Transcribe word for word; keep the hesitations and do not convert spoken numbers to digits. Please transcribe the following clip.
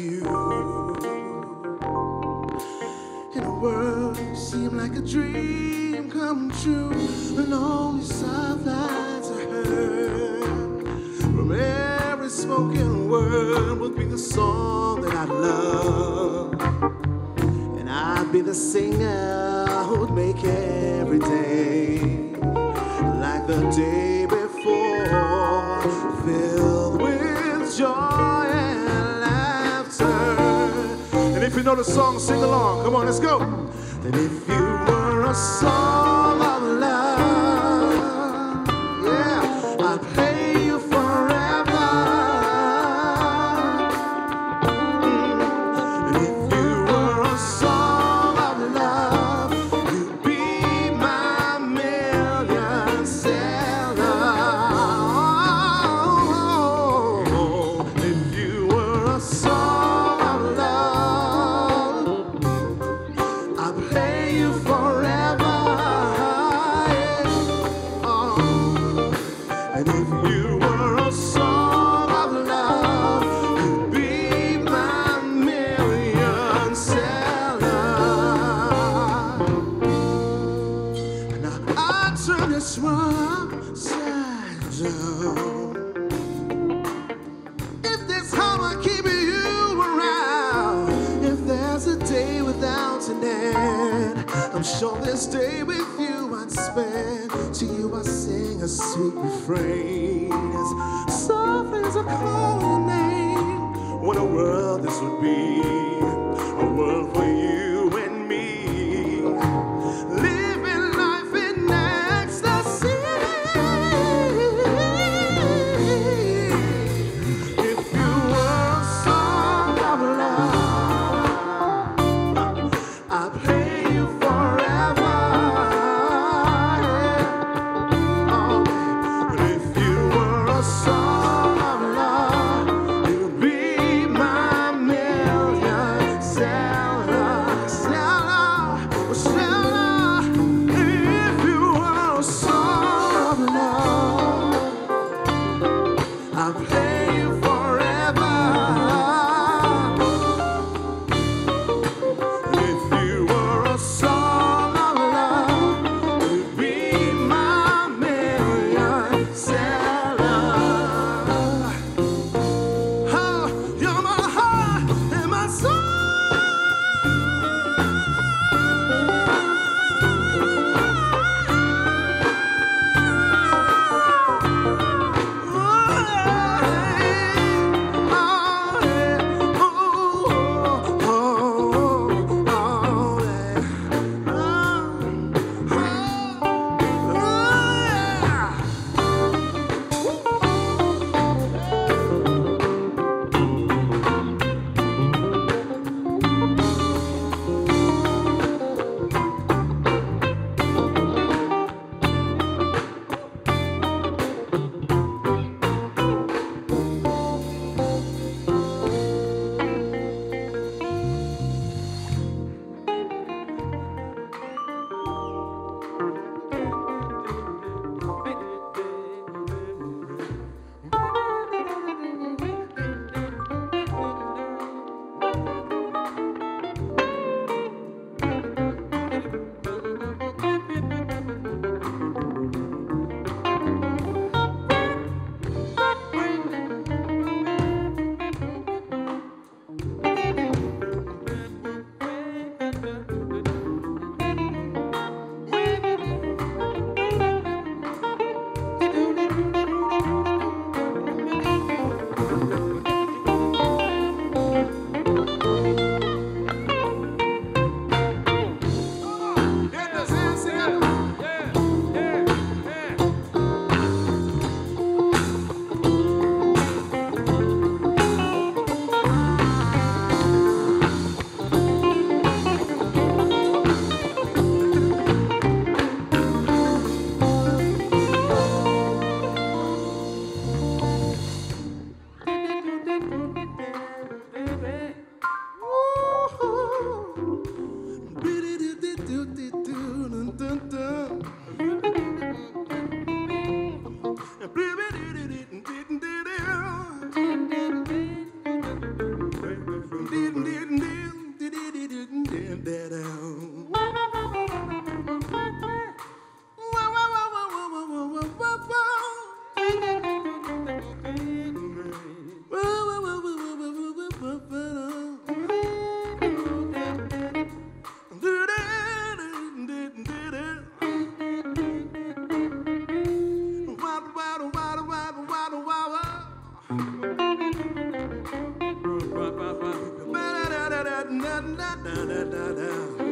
you. In a world seemed like a dream come true, and only soft lights are heard. From every spoken word would be the song that I love, and I'd be the singer who'd make every day like the day before, filled with joy and laughter. And if you know the song, sing along. Come on, let's go. That if you were a song of love, yeah, I'd play you forever. And if you were a song of love, you'd be my million seller. Oh, if you were a song of love, I'd play you forever. Yeah. Oh. And if you were a song of love, you'd be my million seller. Now I turn this one side down. If that's how I keep you around, if there's a day without an end, I'm sure this day with you I'd spend. To you I sing a sweet refrain as softly as I call your name. What a world this would be, a world for you and me, living life in ecstasy. If you were a song of love, I'd play you forever. Yeah. Oh, but if you were a song of love, you'd be my million seller. da da da da da.